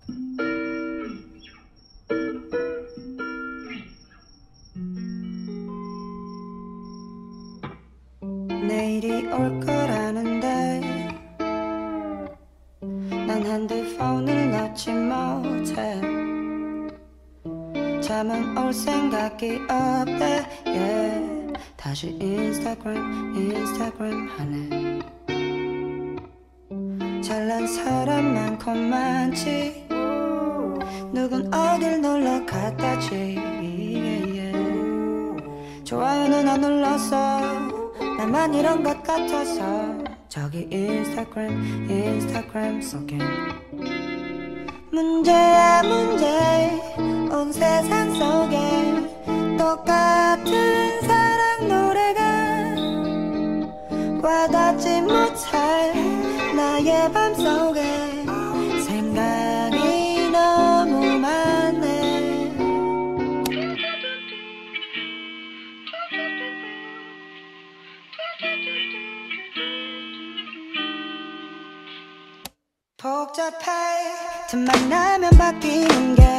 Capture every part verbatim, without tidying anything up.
내일이 올 거라는데 난 핸드폰을 놓지 못해. 잠은 올 생각이 없대. yeah. 다시 인스타그램 인스타그램 하네. 잘난 사람 많고 많지. 누군 어딜 놀러 갔다지. yeah, yeah. 좋아요는 안 눌렀어. 나만 이런 것 같아서. 저기 인스타그램 인스타그램 속에 문제야 문제. 온 세상 속에 똑같은 사랑 노래가 와닿지 못할 나의 맘속에 생각이 너무 많네. 복잡해. 틈만 나면 바뀌는 게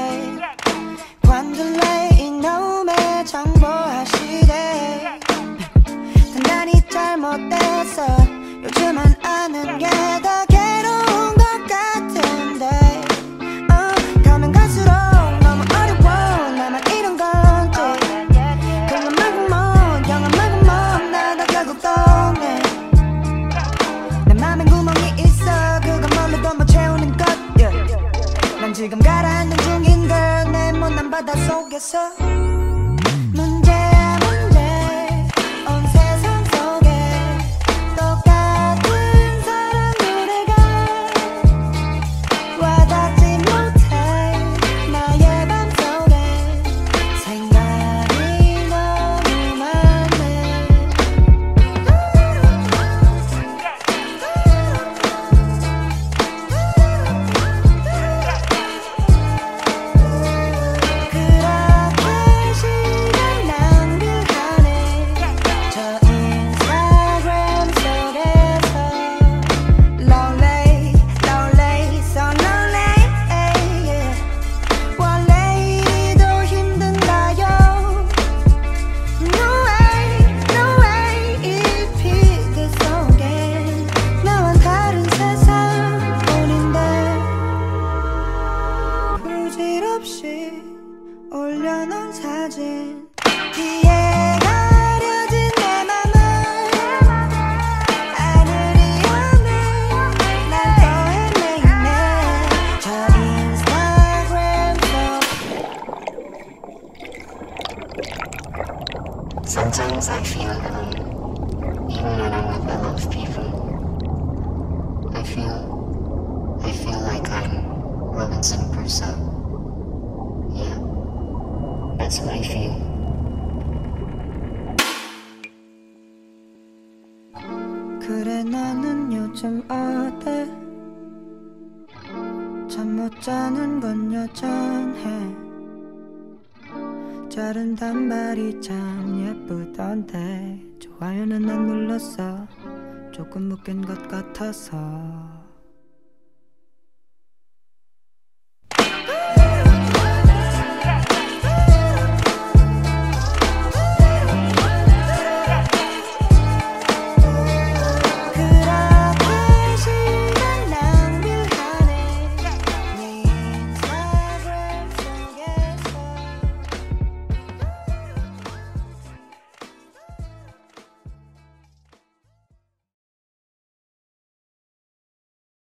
관둘래 이놈의 정보화 시대. 단단히 잘못됐어. 요즘은 아는 게 더 괴로운 것 같은데. 어, 가면 갈수록 너무 어려워. 나만 이런 건지. 그런 말고 뭐 영화 말고 뭐 나도 결국 동네. 내 맘엔 구멍이 있어. 그건 뭘로도 못 채우는 것. yeah. 난 지금 가라앉는 중인 걸. 내 못난 바다 속에서 문제야 문제. 온 세상 속에 똑같은 사랑 노래가 와닿지 못해 나의 맘속에 생각이 너무 많네. 그렇게 시간 낭비하네. 저 인스타그램 속에서 lonely lonely so lonely. yeah. 원래 이리도 힘든가요. No way no way. 이 피드 속에 나와 다른 세상 뿐인데 부질없이 올려놓은 사진 뒤에 가려진 내 맘은 하늘이 오네. 날 또 헤매네. 저 인스타그램 속 Sometimes I feel alone, even when I'm with a lot of people. I feel, I feel like I'm Robinson Crusoe. Yeah, that's what I feel. 그래 너는 요즘 어때? 잠 못 자는 건 여전해. 자른 단발이 참 예쁘던데 좋아요는 안 눌렀어. 조금 묶인 것 같아서.